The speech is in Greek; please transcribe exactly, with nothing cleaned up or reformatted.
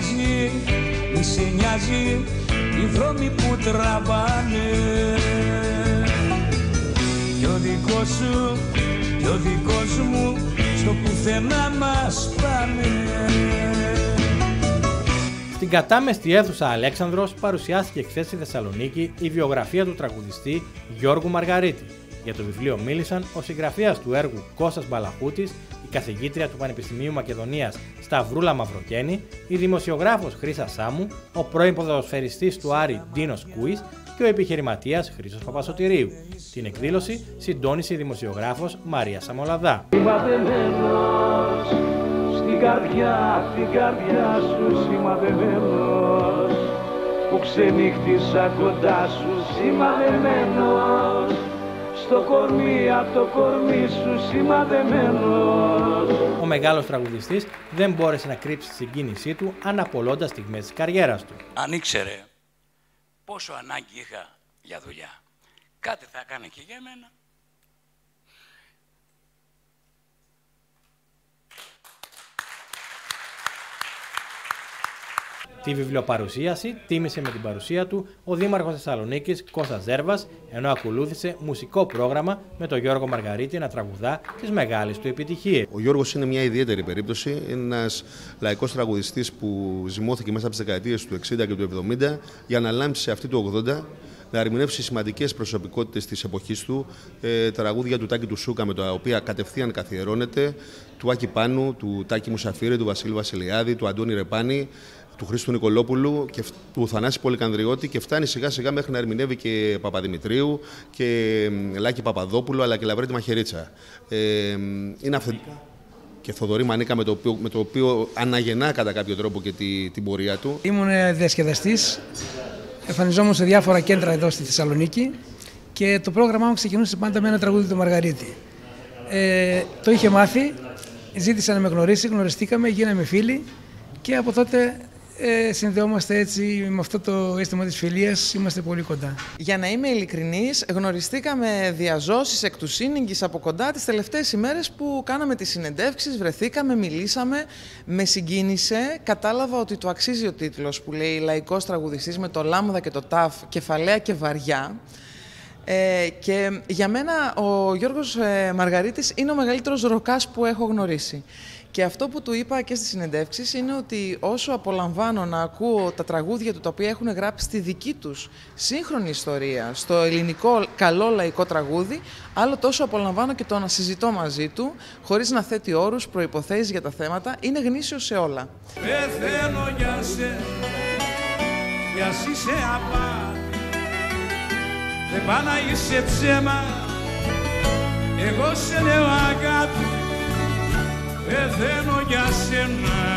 νοιάζει, μη σε νοιάζει οι δρόμοι που τραβάνε. Κι ο δικός σου, κι ο δικός μου στο πουθενά μας πάνε. Στην κατάμεστη αίθουσα Αλέξανδρος παρουσιάστηκε χθες στη Θεσσαλονίκη η βιογραφία του τραγουδιστή Γιώργου Μαργαρίτη. Για το βιβλίο μίλησαν ο συγγραφέας του έργου Κώστας Μπαλαχούτης, η καθηγήτρια του Πανεπιστημίου Μακεδονίας Σταυρούλα Μαυροκένη, η δημοσιογράφος Χρύσα Σάμου, ο πρώην ποδοσφαιριστής του Άρη Ντίνος Κούης και ο επιχειρηματίας Χρήστος Παπασωτηρίου. Την εκδήλωση συντόνισε η δημοσιογράφος Μαρία Σαμολαδά. Στην καρδιά, στην καρδιά σου σημαδεμένος, που ξενύχτησα κοντά σου σημαδεμένος, στο κορμί, απ' το κορμί σου σημαδεμένος. Ο μεγάλος τραγουδιστής δεν μπόρεσε να κρύψει τη συγκίνησή του αναπολώντας στιγμές της καριέρας του. Αν ήξερε πόσο ανάγκη είχα για δουλειά, κάτι θα έκανε και για μένα. Τη βιβλιοπαρουσίαση τίμησε με την παρουσία του ο Δήμαρχος Θεσσαλονίκης Κώστας Ζέρβας, ενώ ακολούθησε μουσικό πρόγραμμα με τον Γιώργο Μαργαρίτη να τραγουδά τις μεγάλες του επιτυχίες. Ο Γιώργος είναι μια ιδιαίτερη περίπτωση, ένας λαϊκός τραγουδιστής που ζυμώθηκε μέσα από τις δεκαετίες του εξήντα και του εβδομήντα για να λάμψει σε αυτή του ογδόντα, να ερμηνεύσει σημαντικές προσωπικότητες της εποχής του, ε, τραγούδια του Τάκη του Σούκα με τα οποία κατευθείαν καθιερώνεται, του Άκη Πάνου, του Τάκη Μουσαφίρη, του Βασίλη Βασιλιάδη, του Αντώνη Ρεπάνη, του Χρήστου Νικολόπουλου και του Θανάση Πολυκανδριώτη και φτάνει σιγά σιγά μέχρι να ερμηνεύει και Παπαδημητρίου και Λάκη Παπαδόπουλου αλλά και Λαβρέτη Μαχαιρίτσα. Ε, είναι αυθεντικά. Και Θοδωρή Μανίκα με το, οποίο, με το οποίο αναγεννά κατά κάποιο τρόπο και τη, την πορεία του. Ήμουν διασκεδαστής, εμφανιζόμουν σε διάφορα κέντρα εδώ στη Θεσσαλονίκη και το πρόγραμμά μου ξεκινούσε πάντα με ένα τραγούδι του Μαργαρίτη. Ε, το είχε μάθει, ζήτησε να με γνωρίσει, γνωριστήκαμε, γίναμε φίλοι και από τότε ε, συνδεόμαστε έτσι με αυτό το αίσθημα της φιλίας, είμαστε πολύ κοντά. Για να είμαι ειλικρινής, γνωριστήκαμε διαζώσεις εκ του σύνεγγυς από κοντά τις τελευταίες ημέρες που κάναμε τις συνεντεύξεις, βρεθήκαμε, μιλήσαμε, με συγκίνησε, κατάλαβα ότι του αξίζει ο τίτλος που λέει «Λαϊκός τραγουδιστής με το λάμδα και το ταφ, κεφαλαία και βαριά». Ε, και για μένα ο Γιώργος ε, Μαργαρίτης είναι ο μεγαλύτερος ροκάς που έχω γνωρίσει. Και αυτό που του είπα και στις συνεντεύξεις είναι ότι όσο απολαμβάνω να ακούω τα τραγούδια του τα οποία έχουν γράψει στη δική τους σύγχρονη ιστορία, στο ελληνικό καλό λαϊκό τραγούδι, άλλο τόσο απολαμβάνω και το να συζητώ μαζί του, χωρίς να θέτει όρους, προϋποθέσεις για τα θέματα, είναι γνήσιος σε όλα. Πεθαίνω για σε, για είσαι απάτη, δεν πά να είσαι ψέμα, εγώ σε λέω αγάπη. Πεθαίνω για σένα.